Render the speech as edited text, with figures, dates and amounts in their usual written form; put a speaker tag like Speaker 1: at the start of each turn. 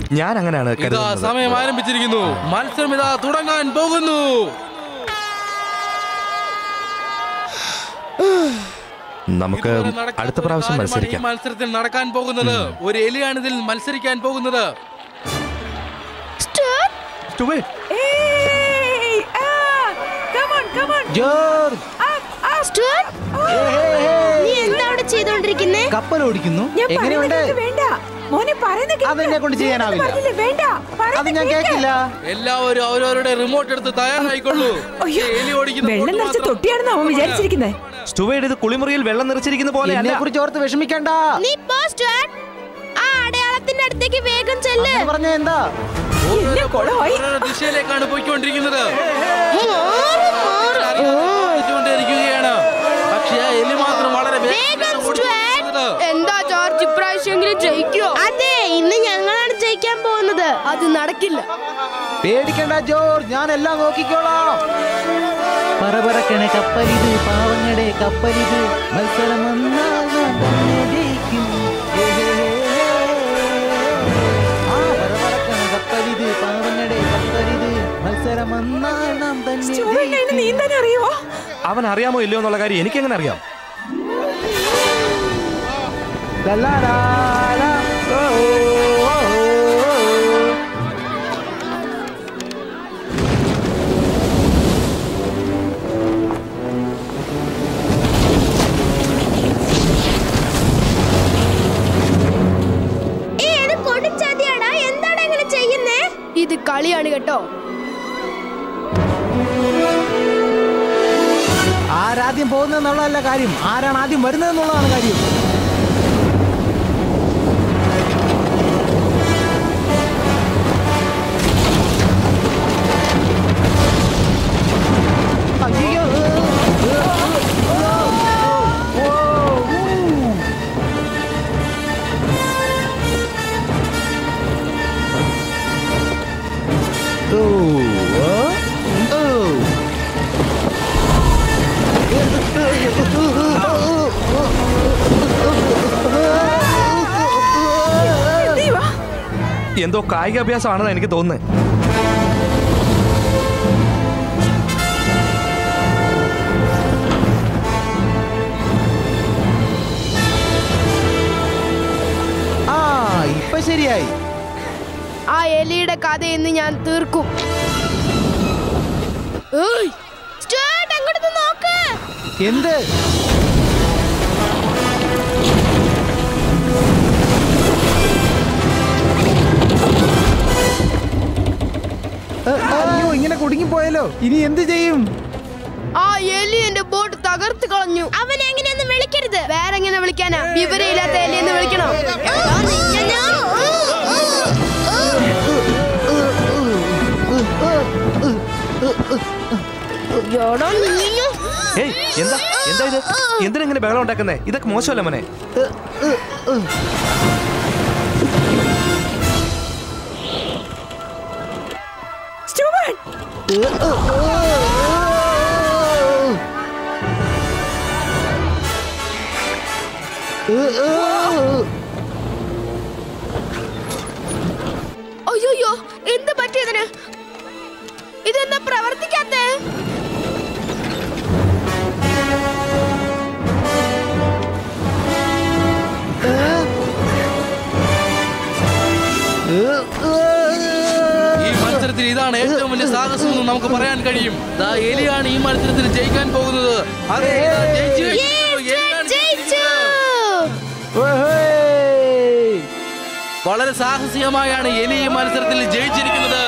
Speaker 1: ഞാൻ അങ്ങനെയാണ് കരുതുന്നത്.
Speaker 2: സമയം ആരംഭിച്ചിരിക്കുന്നു. മത്സരം ഇതാ തുടങ്ങാൻ പോകുന്നു.
Speaker 1: നമുക്ക് അടുത്ത പ്രാവശ്യം മത്സരിക്കാം.
Speaker 2: മത്സരത്തിൽ നടക്കാൻ പോകുന്നത് ഒരു എലിയാണ് ഇതിൽ മത്സരിക്കാൻ പോകുന്നത്.
Speaker 3: കപ്പൽ ഓടിക്കുന്നു. എങ്ങനെയുണ്ട്? അതെന്നെ കൊണ്ട് ചെയ്യാനാവില്ല. അത് ഞാൻ കേൾക്കില്ല.
Speaker 2: എല്ലാവരും അവരവരുടെ റിമോട്ട് എടുത്ത് തയ്യാറായിക്കൊള്ളൂ.
Speaker 4: വെള്ളം നിറച്ച തൊട്ടിയാണെന്ന് അവൻ വിചാരിച്ചിരിക്കുന്നത്.
Speaker 1: സ്റ്റുവേർട്ട്, ഇത് കുളിമുറിയിൽ വെള്ളം നിറച്ചിരിക്കുന്ന പോലെ
Speaker 3: എന്നെ കുറിച്ച് ഓർത്ത് വിഷമിക്കണ്ട.
Speaker 5: അടയാളത്തിന്റെ അടുത്തേക്ക് വേഗം ചെല്ല്.
Speaker 3: പറഞ്ഞ എന്താ?
Speaker 2: ദിശയിലേക്കാണ് പോയിക്കൊണ്ടിരിക്കുന്നത്. പക്ഷേ എലി മാത്രം വളരെ
Speaker 5: എന്താ ജോർജ്, ഇപ്രാവശ്യമെങ്കിലും ജയിക്കോ? അതെ, ഇന്ന് ഞങ്ങളാണ് ജയിക്കാൻ പോകുന്നത്. അത് നടക്കില്ല.
Speaker 3: പേടിക്കണ്ട ജോർജ്, ഞാൻ എല്ലാം നോക്കിക്കോളാം. പറപറക്കണ കപ്പലിത്, പാവങ്ങളുടെ കപ്പലിത്, മത്സരം വന്നാൽ നാം തന്നെ ജയിക്കും. പറപറക്കണ കപ്പലിത്, പാവങ്ങളുടെ കപ്പലിത്, മത്സരം വന്നാൽ നാം തന്നെ ജയിക്കും.
Speaker 1: അവൻ അറിയാമോ ഇല്ലയോ എന്നുള്ള കാര്യം എനിക്കെങ്ങനെ അറിയാം?
Speaker 5: ഇത് കളിയാണ് കേട്ടോ.
Speaker 3: ആരാദ്യം പോകുന്നതെന്നുള്ളതല്ല കാര്യം, ആരാണ് ആദ്യം വരുന്നതെന്നുള്ളതാണ് കാര്യം.
Speaker 1: എന്തോ കായികാഭ്യാസമാണെന്ന് എനിക്ക് തോന്നുന്നത്.
Speaker 3: ഇപ്പൊ ശരിയായി.
Speaker 5: ആ എലിയുടെ കഥ ഇന്ന് ഞാൻ തീർക്കും.
Speaker 3: എന്ത്? അയ്യോ, ഇങ്ങനെ കുടുങ്ങിപ്പോയല്ലോ. ഇനി എന്ത് ചെയ്യും?
Speaker 5: ആ എലി എന്റെ ബോട്ട് തകർത്ത് കളഞ്ഞു. അവൻ എങ്ങനെയൊന്നും വിളിക്കരുത്. വേറെ എങ്ങനെ വിളിക്കാനാ? വിവരമില്ലാത്ത എലിയെന്ന് വിളിക്കണോ?
Speaker 1: എന്താ എന്താ ഇത്? എന്തിനെങ്ങനെ ബഹളം ഉണ്ടാക്കുന്നേ? ഇതൊക്കെ മോശമല്ല മോനെ.
Speaker 5: അയ്യോ, എന്ത് പറ്റിയതിന്? ഇതെന്താ പ്രവർത്തിക്കാത്തേ?
Speaker 2: ഈ മത്സരത്തിൽ ഇതാണ് ഏറ്റവും വലിയ സാഹസം എന്ന് നമുക്ക് പറയാൻ കഴിയും. എലിയാണ് ഈ മത്സരത്തിൽ ജയിക്കാൻ പോകുന്നത്. അതെ, വളരെ സാഹസികമായാണ് എലി ഈ മത്സരത്തിൽ ജയിച്ചിരിക്കുന്നത്.